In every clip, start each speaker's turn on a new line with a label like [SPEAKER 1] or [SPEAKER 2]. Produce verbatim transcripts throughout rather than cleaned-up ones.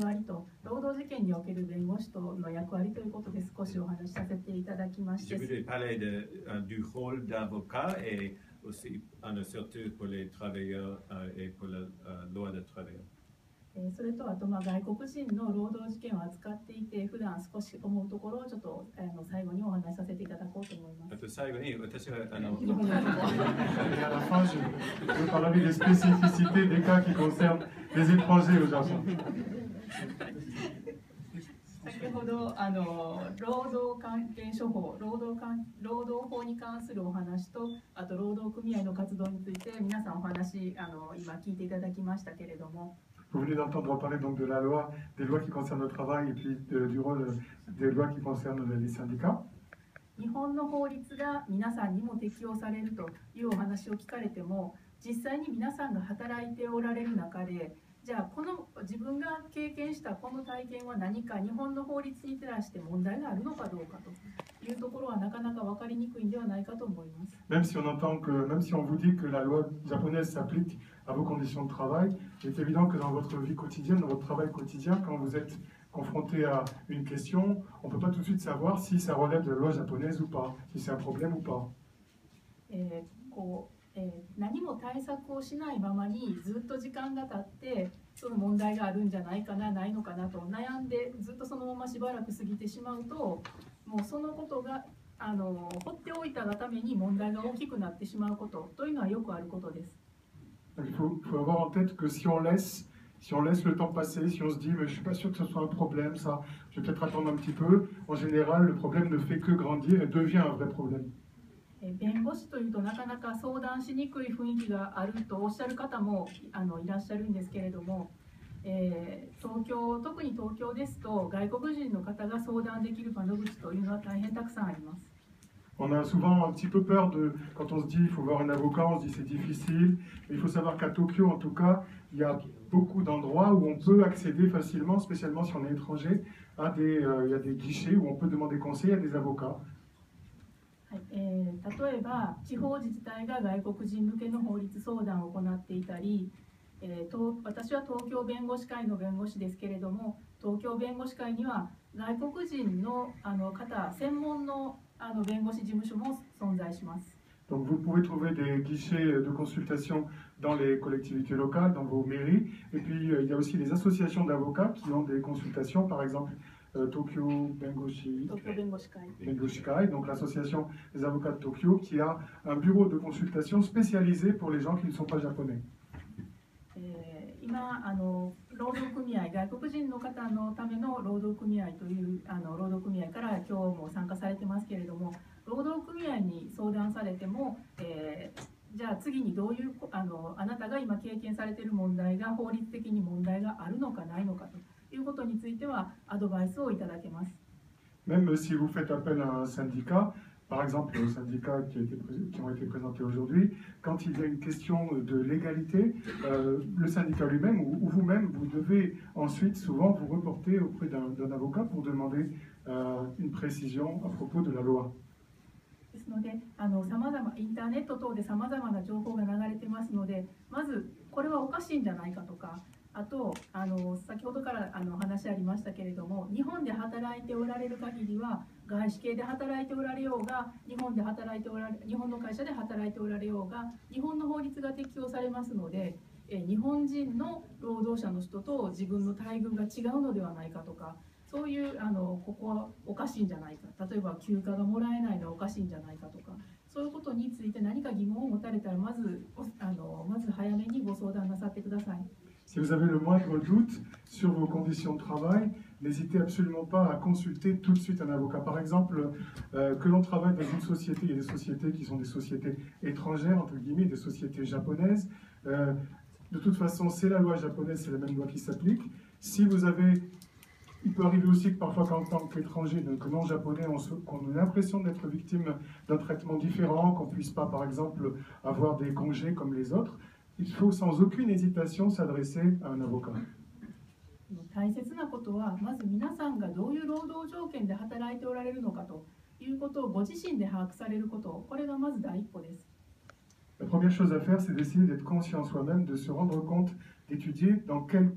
[SPEAKER 1] 割と、労働事件における弁護士との役割ということで少しお話しさせていただきまして。
[SPEAKER 2] Je voulais parler de, uh, du rôle d'avocat et aussi, uh, surtout pour les travailleurs uh, et pour la uh, loi de travailleurs.
[SPEAKER 1] それとあとまあ外国人の労働事件を扱っていて、普段少し思うところをちょっとあの最後にお話しさせていただこうと思います。
[SPEAKER 2] あと最後に私はあの。
[SPEAKER 3] Et à la fin, je, je parlerai des spécificités des cas qui concernent les étrangers au Japon.
[SPEAKER 1] 先ほどあの労働関係処方、労働関労働法に関するお話と、あと労働組合の活動について皆さんお話あの今聞いていただきましたけれども。
[SPEAKER 3] Vous venez d'entendre parler donc de la loi, des lois qui concernent le travail et puis de, du rôle des lois qui concernent les syndicats.
[SPEAKER 1] 日本の法律が皆さんにも適用されるというお話を聞かれても、実際に皆さんが働いておられる中で、じゃあこの自分が経験したこの体験は何か日本の法律に照らして問題があるのかどうかというところはなかなか分かりにくいんではないかと思います。
[SPEAKER 3] Même si on entend que, même si on vous dit que la loi japonaise s'applique à vos conditions de travail, il est évident que dans votre vie quotidienne, dans votre travail quotidien, quand vous êtes confronté à une question, on ne peut pas tout de suite savoir si ça relève de la loi japonaise ou pas, si c'est un problème ou pas.
[SPEAKER 1] えー、こうえー、何も対策をしないままにずっと時間が経ってその問題があるんじゃないかなないのかなと悩んでずっとそのまましばらく過ぎてしまうと、もうそのことがあの放っておいたがために問題が大きくなってしまうことというのはよくあることです。
[SPEAKER 3] Il faut, faut avoir en tête que si on laisse, si on laisse le temps passer, si on se dit mais je suis pas sûr que ce soit un problème, ça, je vais peut-être attendre un petit peu. En général, le problème ne fait que grandir et devient un vrai problème.
[SPEAKER 1] 弁護士というとなかなか相談しにくい雰囲気があるとおっしゃる方もあのいらっしゃるんですけれども、えー、東京、特に東京ですと外国人の方が相談できる窓口というのは大変たくさんあります。
[SPEAKER 3] On a souvent un petit peu peur de, quand on se dit il faut voir un avocat, on se dit c'est difficile. Mais il faut savoir qu'à Tokyo, en tout cas, il y a beaucoup d'endroits où on peut accéder facilement, spécialement si on est étranger, à des, euh, il y a des guichets où on peut demander conseil à des avocats.
[SPEAKER 1] はい、えー、例えば地方自治体が外国人向けの法律相談を行っていたり、えー、と私は東京弁護士会の弁護士ですけれども、東京弁護士会には外国人のあの方専門のあの弁護士事務所も存在します。
[SPEAKER 3] Donc vous pouvez trouver des guichets de consultation dans les collectivités locales, dans vos mairies. Et puis euh, il y a aussi les associations d'avocats qui ont des consultations, par exemple euh, Tokyo Bengoshi, Bengoshikai, donc l'association des avocats de Tokyo, qui a un bureau de consultation spécialisé pour les gens qui ne sont pas japonais.
[SPEAKER 1] 今あの労働組合、外国人の方のための労働組合というあの労働組合から今日も参加されてますけれども、労働組合に相談されても、えー、じゃあ次にどういうあのあなたが今経験されている問題が法律的に問題があるのかないのかということについてはアドバイスをいただけます。
[SPEAKER 3] Même si vous faites appel à un syndicat, par exemple aux syndicats qui, a été, qui ont été présentés aujourd'hui, quand il y a une question de légalité, euh, le syndicat lui-même ou, ou vous-même, vous devez ensuite souvent vous reporter auprès d'un avocat pour demander euh, une précision à propos de la loi.
[SPEAKER 1] ですので、あの様々インターネット等でさまざまな情報が流れてますので、まずこれはおかしいんじゃないかとか、あとあの先ほどからあの話ありましたけれども、日本で働いておられる限りは外資系で働いておられようが、日本で働いておられ日本の会社で働いておられようが、日本の法律が適用されますので、え日本人の労働者の人と自分の待遇が違うのではないかとか、そういうあのここはおかしいんじゃないか、例えば休暇がもらえないのはおかしいんじゃないかとか、そういうことについて何か疑問を持たれたらまずあのまず早めにご相談なさってください。
[SPEAKER 3] Si vous avez le moindre doute sur vos conditions de travail, n'hésitez absolument pas à consulter tout de suite un avocat. Par exemple, euh, que l'on travaille dans une société, il y a des sociétés qui sont des sociétés étrangères, entre guillemets, des sociétés japonaises. Euh, de toute façon, c'est la loi japonaise, c'est la même loi qui s'applique. Si vous avez... Il peut arriver aussi que parfois, qu'en tant qu'étranger, donc non japonais, on, se, qu'on ait l'impression d'être victime d'un traitement différent, qu'on ne puisse pas, par exemple, avoir des congés comme les autres. Il faut sans aucune hésitation s'adresser à un avocat.
[SPEAKER 1] 大切なことは、まず皆さんがどういう労働条件で働いておられるのかということをご自身で把握されること、これがまず第一歩です。
[SPEAKER 3] La première chose à faire, c'est d'essayer d'être conscient soi-même, de se rendre compte, d'étudier dans quelles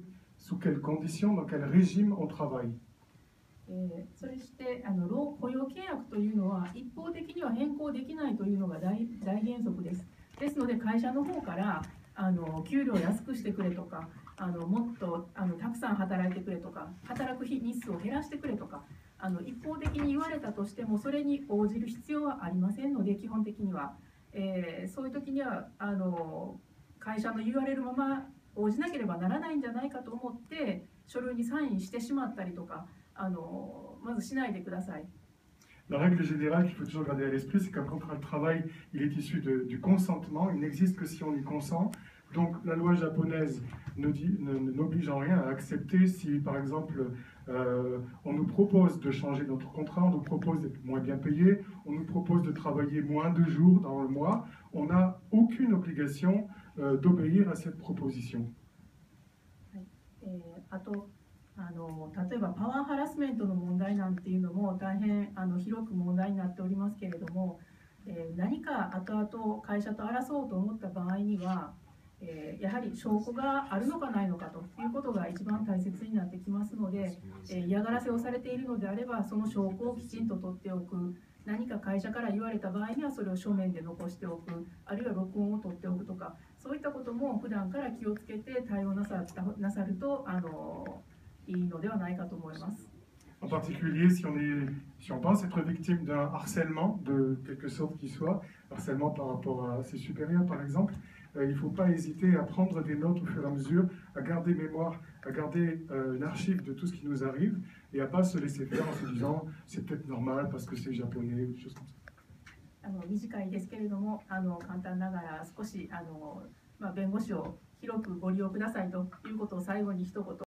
[SPEAKER 3] sous quelles conditions, dans quel régime on travaille.
[SPEAKER 1] えーそれしてあの労雇用契約というのは一方的には変更できないというのが 大, 大原則です。ですので会社の方からあの給料を安くしてくれとかあのもっとあのたくさん働いてくれとか働く日日数を減らしてくれとかあの一方的に言われたとしてもそれに応じる必要はありませんので基本的には、えーそういう時にはあの会社の言われるまま応じなければならないんじゃないかと思って書類にサインしてしまったりとかあのまずしないでください。
[SPEAKER 3] La règle générale qu'il faut toujours garder à l'esprit, c'est qu'un contrat de travail, il est issu de- du consentement, il n'existe que si on y consent. Donc la loi japonaise ne dit- ne- ne- n'oblige en rien à accepter si, par exemple, euh, on nous propose de changer notre contrat, on nous propose d'être moins bien payé, on nous propose de travailler moins de jours dans le mois, on n'a aucune obligation euh, d'obéir à cette proposition.
[SPEAKER 1] えーあとあの例えばパワーハラスメントの問題なんていうのも大変あの広く問題になっておりますけれども、えー何か後々会社と争おうと思った場合には、えーやはり証拠があるのかないのかということが一番大切になってきますので、えー嫌がらせをされているのであればその証拠をきちんと取っておく、何か会社から言われた場合にはそれを書面で残しておく、あるいは録音を取っておくとか、そういったことも普段から気をつけて対応なさったなさるとあのいいのではないかと思います。
[SPEAKER 3] En particulier, si on, est, si on pense être victime d'un harcèlement, de quelque sorte qu'il soit, harcèlement par rapport à ses supérieurs par exemple, euh, il ne faut pas hésiter à prendre des notes au fur et à mesure, à garder mémoire, à garder euh, une archive de tout ce qui nous arrive, et à ne pas se laisser faire en se disant c'est peut-être normal parce que c'est japonais, ou des choses comme ça.
[SPEAKER 1] あの短いですけれどもあの簡単ながら少しあの、まあ、弁護士を広くご利用くださいということを最後に一言